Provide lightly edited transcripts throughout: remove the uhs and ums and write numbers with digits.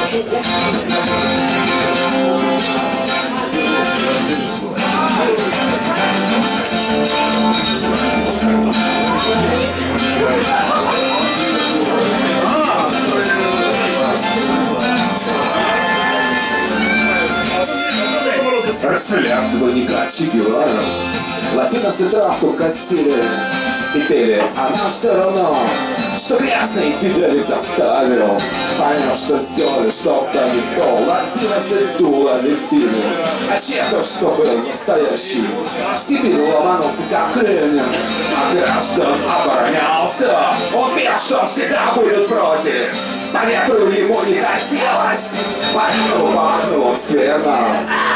Расселяв двойника Чегевара, латиносы травку косили и пели, а нам все равно, что грязный Фиделик заставил. Понял, что сделали что-то не то, латиносы дуло лепили, а Чехов, что был настоящий, в Сибирь ломанулся как кремень, а граждан оборонялся. Он пел, что всегда будет против, по ветру ему не хотелось, поэтому пахнуло скверно.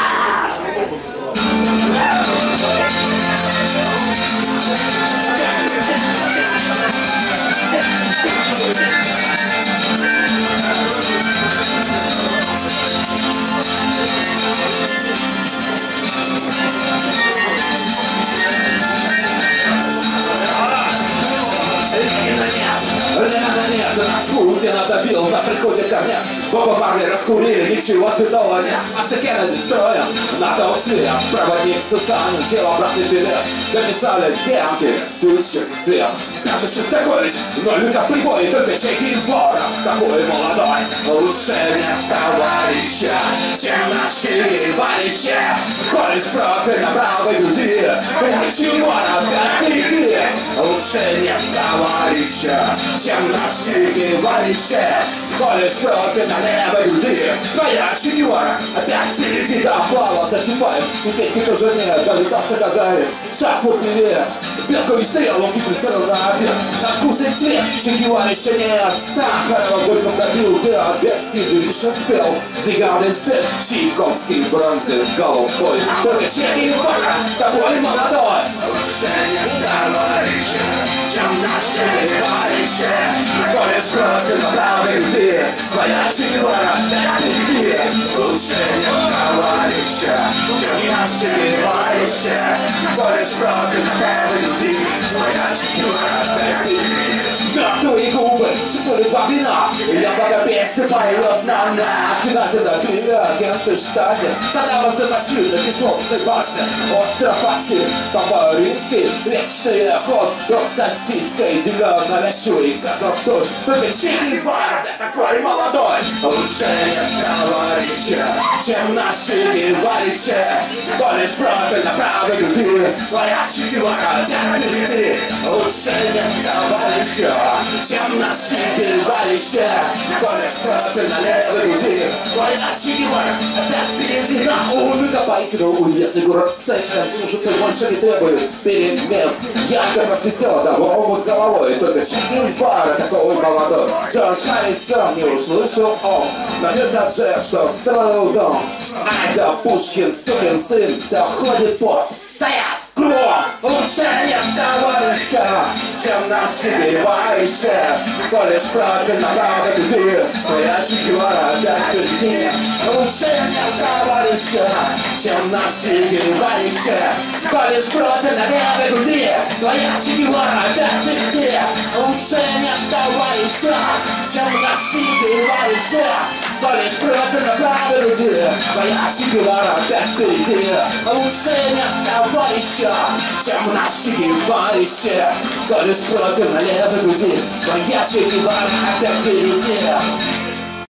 Путина добил на приходе ко мне. Боба Марли раскурили, ничего святого нет. А все Кеннеди строим на том свет. Проводник Сусанин сделал обратный билет. Дописали Генки, Тючек, Лев. Даже Шестакович, но Люка прибой, только Чехи Воров. Такой молодой, лучше нет товарища, чем наши варищи. Колешь профиль на правой груди, почему опять впереди? Лучше нет товарища, чем наши варищи. Колешь профиль на левой груди, твоя Чегевара опять впереди. Да, плавал за Чапаев, и песни тоже нет, долетался Гагарин. Шаг вот левее, белковый стрел, он фиксировал на обед. На вкус и цвет Чегевара еще не Сахарова горьком добил дела, без силы лишь успел. Дегавный сын, Чайковский бронзы головой. Только Чегевара такой молодой. Лучше нет товарища, чем наши варищи. Колешь профиль на правой груди, твоя Чегевара опять впереди. Лучше нет товарища, чем наши варищи. Колешь профиль на правой груди, твоя Чегевара опять впереди. Мертвые губы, что ли два вина, я пока песню поет на наш. Нас это привет, кем-то штате, Саддама затащил на кислотной базе. Остров Аси, по-римски, вечный ход, друг сосиской, дилер навязчивый, козлов. Только Чегевара такой молодой. Лучше нет товарища, чем наши варищи. Колешь профиль на правой груди, твоя Чегевара опять впереди. Лучше нет товарища, чем наши варищи. Колешь профиль на левой груди, твоя Чегевара опять впереди. На улице байкеру, если город центр, слушаться больше не требует перемен. Ярко просвистел, да омут головой, только Чегевара такой молодой. Джордж Харрисон не услышал он, нанесся Джефф, что строил дом. Ай да Пушкин, сукин сын, все ходит пост. Стоять! Кругом! Лучше нет товарища, чем наши варищи. Колешь профиль на правой груди, твоя Чегевара опять впереди. Лучше нет товарища, чем наши варищи. Колешь профиль на левой груди, твоя Чегевара опять впереди. Лучше нет товарища, чем наши варищи. Колешь профиль на правой груди, твоя Чегевара опять впереди. Лучше нет товарища, чем наши варищи. Колешь профиль на левой груди, твоя Чегевара опять впереди.